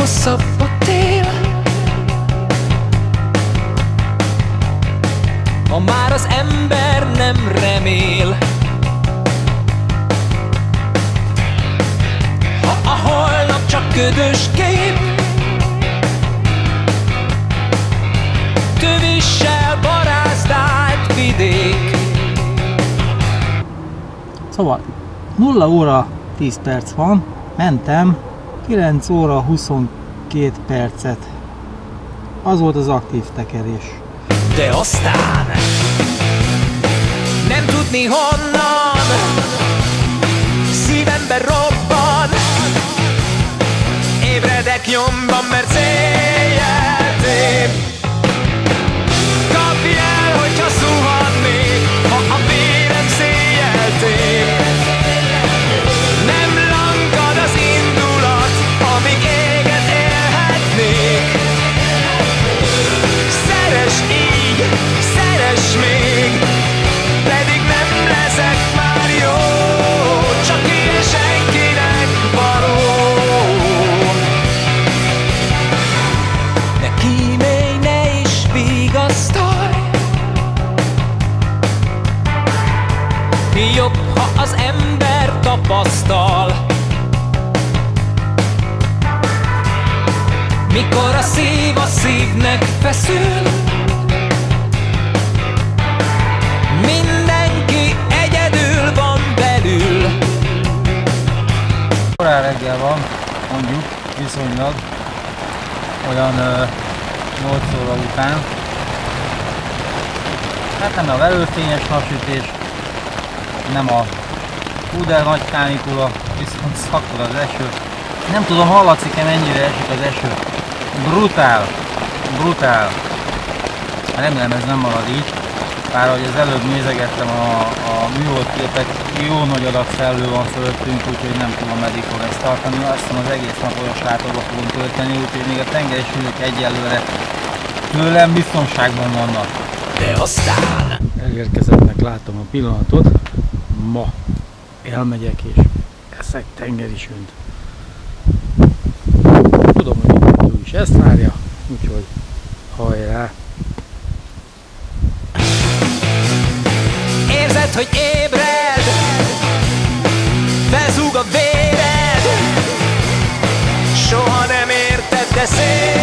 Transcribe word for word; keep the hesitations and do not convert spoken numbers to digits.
hosszabb a tél. Ha már az ember nem remél, ha a holnap csak ködös kép, tövissel barázdált vidék. Szóval nulla óra tíz perc van, mentem kilenc óra huszonkét percet. Az volt az aktív tekerés. De aztán nem tudni honnan szívemben robban, ébredek nyomban, mert céljel tép. Kapj el, hogyha zuhannék, ha a vérem széjjel tép. Nem lankad az indulat, amíg éget élhetnék. Szeress így, szeress még, pedig nem leszek már jó, csak ilyen senkinek való. Ne kímélj, ne is vigasztalj, jobb, ha az ember tapasztal. Mikor a szív a szívnek feszül, mindenki egyedül van belül. Korán reggel van, mondjuk, viszonylag, olyan nyolc óra után. Hát nem a velőfényes napsütés, nem a hú de nagy kánikula, viszont szakad az eső. Nem tudom, hallatszik-e mennyire esik az eső. Brutál, brutál. Remélem ez nem marad így. Bár ahogy az előbb nézegettem a, a műholdképet, jó nagy adag szellő van fölöttünk, úgyhogy nem tudom meddig fog ezt tartani. Azt hiszem az egész nap olyan sátorba fogunk tölteni, úgyhogy még a tengeri sülyök egyelőre tőlem biztonságban vannak. De aztán Elérkezettnek látom a pillanatot. Ma elmegyek és eszek tengeri sünt. Tudom, hogy ő is ezt várja, úgyhogy hajrá! érzed, hogy ébred, felzúg a véred, soha nem érted, de szép.